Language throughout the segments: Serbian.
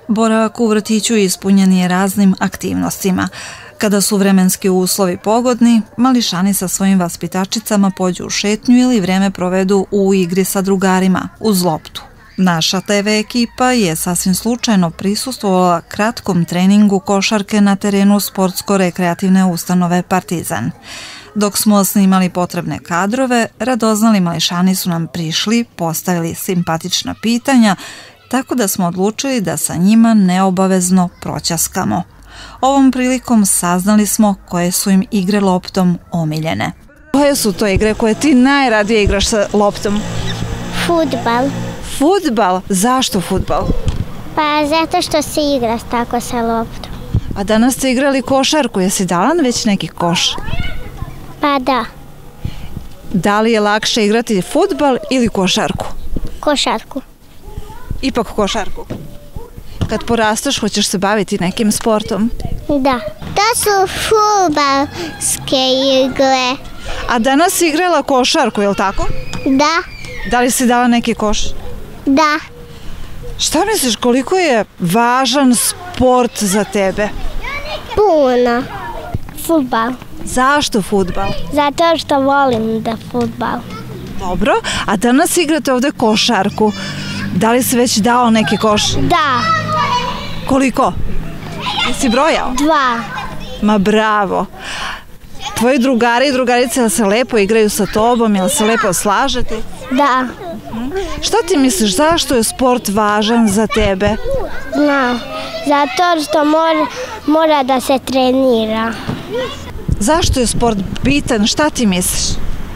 Boravak u vrtiću ispunjen je raznim aktivnostima. Kada su vremenski uslovi pogodni, mališani sa svojim vaspitačicama pođu u šetnju ili vreme provedu u igri sa drugarima, uz loptu. Naša TV ekipa je sasvim slučajno prisustvovala kratkom treningu košarke na terenu sportsko-rekreativne ustanove Partizan. Dok smo snimali potrebne kadrove, radoznali mališani su nam prišli, postavili simpatična pitanja, tako da smo odlučili da sa njima neobavezno proćaskamo. Ovom prilikom saznali smo koje su im igre loptom omiljene. Koje su to igre koje ti najradije igraš sa loptom? Fudbal. Fudbal? Zašto fudbal? Pa zato što se igra tako sa loptom. A danas ste igrali košarku, jesi dala već neki koš? Pa da. Da li je lakše igrati fudbal ili košarku? Košarku. Ipak košarku. Kad porasteš, hoćeš se baviti nekim sportom? Da. To su fudbalske igre. A danas si igrala košarku, je li tako? Da. Da li si dala neki koš? Da. Šta misliš, koliko je važan sport za tebe? Puno. Fudbal. Zašto fudbal? Zato što volim da fudbal. Dobro, a danas igrate ovde košarku. Da li si već dao neki koš? Da. Koliko? Jesi brojao? 2. Ma bravo. Tvoji drugari i drugarice, jel se lepo igraju sa tobom, jel se lepo slažete? Da. Šta ti misliš, zašto je sport važan za tebe? Znam. Zato što mora da se trenira. Zašto je sport bitan, šta ti misliš?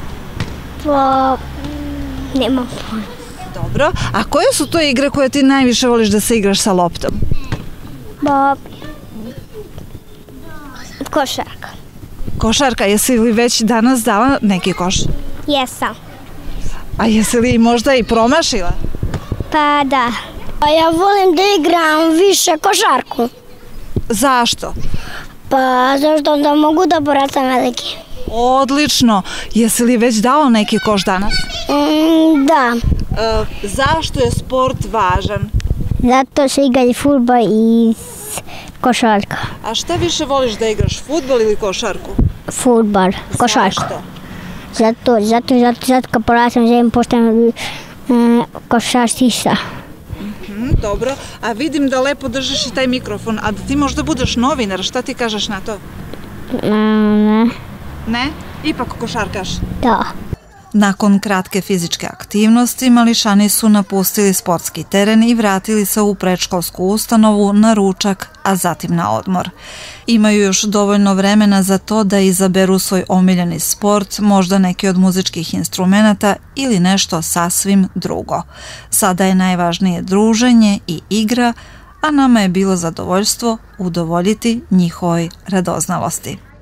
Nemam pojma. Dobro, a koje su to igre koje ti najviše voliš da se igraš sa loptom? Košarka. Košarka, jesi li već danas dala neki koš? Jesam. A jesi li možda i promašila? Pa da. A ja volim da igram više košarku. Zašto? Pa zašto onda mogu da bacam veliki. Odlično. Jesi li već dao neki koš danas? Da. Zašto je sport važan? Zato se igra i fudbal i košarka. A šta više voliš da igraš, fudbal ili košarku? Fudbal, košarku. Zašto? Zato kad porastem želim postanem košarčica. Dobro, a vidim da lepo držiš i taj mikrofon, a da ti možda budeš novinar, šta ti kažeš na to? Ne. Ne? Ipak košarkaš? Da. Nakon kratke fizičke aktivnosti, mališani su napustili sportski teren i vratili se u predškolsku ustanovu na ručak, a zatim na odmor. Imaju još dovoljno vremena za to da izaberu svoj omiljeni sport, možda neki od muzičkih instrumenata ili nešto sasvim drugo. Sada je najvažnije druženje i igra, a nama je bilo zadovoljstvo udovoljiti njihovoj radoznalosti.